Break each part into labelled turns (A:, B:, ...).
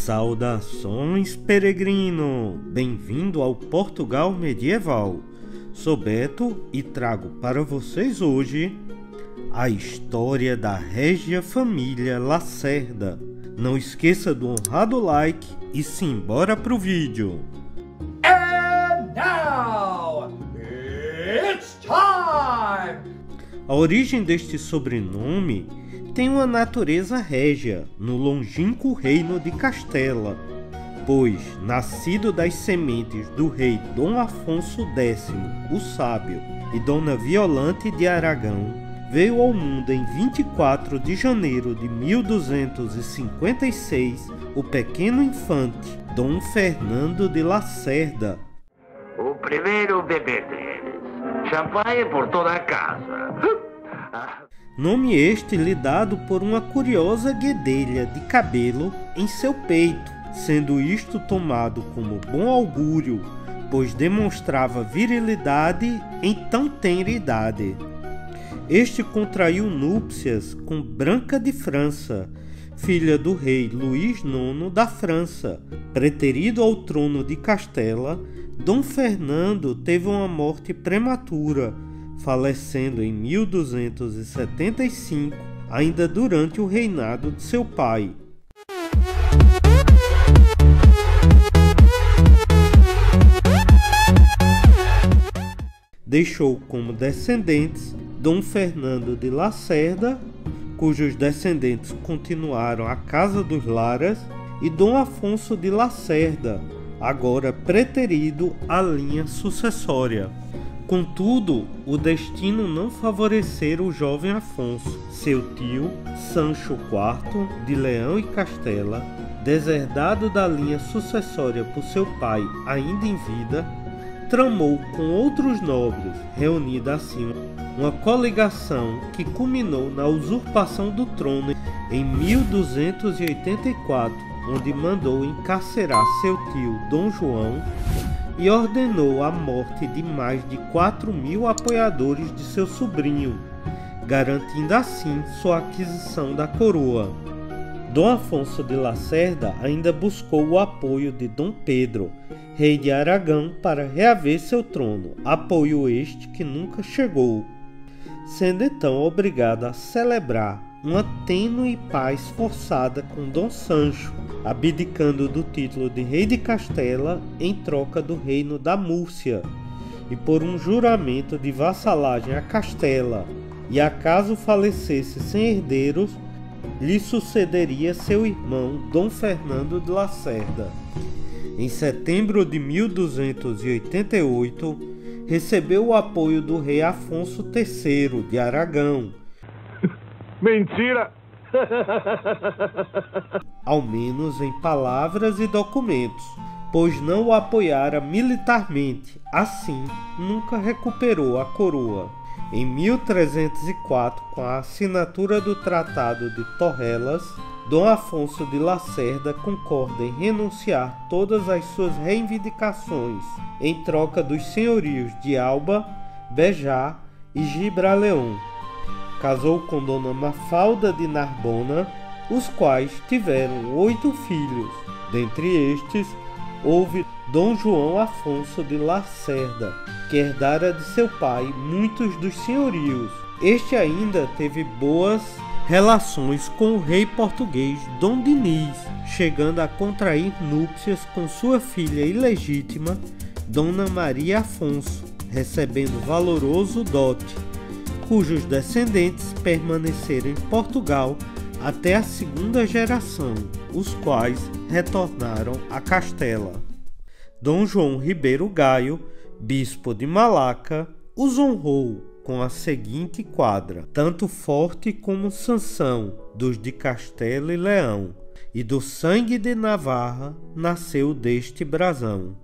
A: Saudações, peregrino! Bem-vindo ao Portugal medieval. Sou Beto e trago para vocês hoje a história da régia família Lacerda. Não esqueça do honrado like e simbora pro vídeo.
B: And now, it's time!
A: A origem deste sobrenome tem uma natureza régia no longínquo reino de Castela, pois, nascido das sementes do rei Dom Afonso X, o Sábio, e Dona Violante de Aragão, veio ao mundo em 24 de janeiro de 1256 o pequeno infante Dom Fernando de Lacerda.
C: O primeiro bebê deles. Champanhe por toda a casa.
A: Nome este lhe dado por uma curiosa guedelha de cabelo em seu peito, sendo isto tomado como bom augúrio, pois demonstrava virilidade em tão tenra idade. Este contraiu núpcias com Branca de França, filha do rei Luís IX da França. Preterido ao trono de Castela, Dom Fernando teve uma morte prematura, falecendo em 1275, ainda durante o reinado de seu pai. Deixou como descendentes Dom Fernando de Lacerda, cujos descendentes continuaram a Casa dos Laras, e Dom Afonso de Lacerda, agora preterido à linha sucessória. Contudo, o destino não favorecera o jovem Afonso. Seu tio, Sancho IV de Leão e Castela, deserdado da linha sucessória por seu pai ainda em vida, tramou com outros nobres, reunida assim uma coligação que culminou na usurpação do trono em 1284, onde mandou encarcerar seu tio Dom João e ordenou a morte de mais de 4.000 apoiadores de seu sobrinho, garantindo assim sua aquisição da coroa. Dom Afonso de Lacerda ainda buscou o apoio de Dom Pedro, rei de Aragão, para reaver seu trono, apoio este que nunca chegou, sendo então obrigado a celebrar uma tênue paz forçada com Dom Sancho, abdicando do título de rei de Castela em troca do reino da Múrcia, e por um juramento de vassalagem a Castela, e acaso falecesse sem herdeiros, lhe sucederia seu irmão Dom Fernando de Lacerda. Em setembro de 1288, recebeu o apoio do rei Afonso III de Aragão.
C: Mentira!
A: Ao menos em palavras e documentos, pois não o apoiara militarmente, assim nunca recuperou a coroa. Em 1304, com a assinatura do Tratado de Torrelas, Dom Afonso de Lacerda concorda em renunciar todas as suas reivindicações em troca dos senhorios de Alba, Bejar e Gibraleão. Casou com Dona Mafalda de Narbona, os quais tiveram 8 filhos. Dentre estes, houve Dom João Afonso de Lacerda, que herdara de seu pai muitos dos senhorios. Este ainda teve boas relações com o rei português Dom Dinis, chegando a contrair núpcias com sua filha ilegítima, Dona Maria Afonso, recebendo valoroso dote, cujos descendentes permaneceram em Portugal até a segunda geração, os quais retornaram a Castela. Dom João Ribeiro Gaio, bispo de Malaca, os honrou com a seguinte quadra: tanto Forte como Sansão, dos de Castela e Leão, e do sangue de Navarra nasceu deste brasão.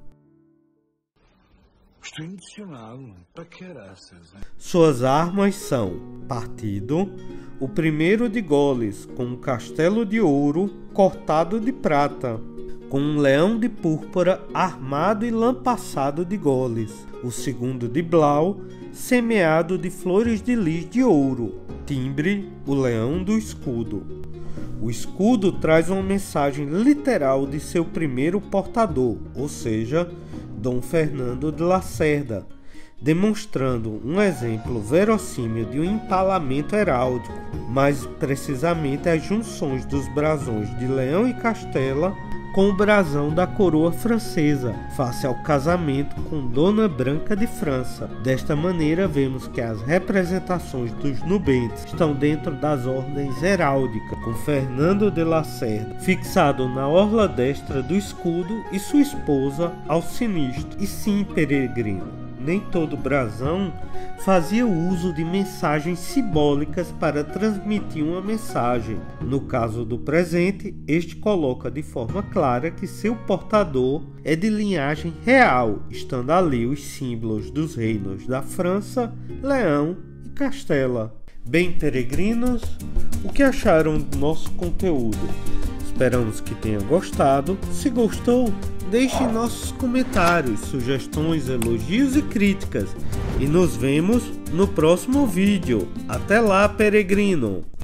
D: Estou emocionado, para caraças.
A: Suas armas são partido, o primeiro de goles, com um castelo de ouro cortado de prata, com um leão de púrpura armado e lampassado de goles, o segundo de blau, semeado de flores de lis de ouro, timbre, o leão do escudo. O escudo traz uma mensagem literal de seu primeiro portador, ou seja, Dom Fernando de Lacerda, demonstrando um exemplo verossímil de um empalamento heráldico, mais precisamente as junções dos brasões de Leão e Castela com o brasão da coroa francesa, face ao casamento com Dona Branca de França. Desta maneira, vemos que as representações dos nubentes estão dentro das ordens heráldicas, com Fernando de Lacerda fixado na orla destra do escudo e sua esposa ao sinistro. E sim, peregrino, nem todo brasão fazia uso de mensagens simbólicas para transmitir uma mensagem. No caso do presente, este coloca de forma clara que seu portador é de linhagem real, estando ali os símbolos dos reinos da França, Leão e Castela. Bem, peregrinos, o que acharam do nosso conteúdo? Esperamos que tenham gostado. Se gostou, deixe nossos comentários, sugestões, elogios e críticas. E nos vemos no próximo vídeo. Até lá, peregrino!